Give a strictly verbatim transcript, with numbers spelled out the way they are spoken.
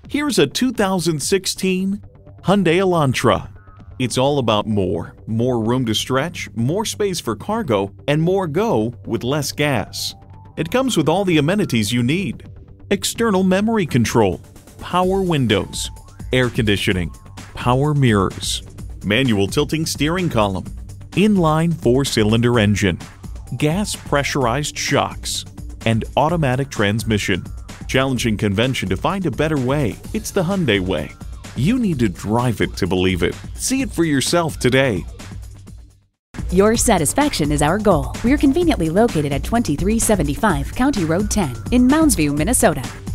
Here's a two thousand sixteen Hyundai Elantra. It's all about more. More room to stretch, more space for cargo, and more go with less gas. It comes with all the amenities you need: external memory control, power windows, air conditioning, power mirrors, manual tilting steering column, inline four-cylinder engine, gas pressurized shocks, and automatic transmission. Challenging convention to find a better way. It's the Hyundai way. You need to drive it to believe it. See it for yourself today. Your satisfaction is our goal. We're conveniently located at twenty-three seventy-five County Road ten in Mounds-View, Minnesota.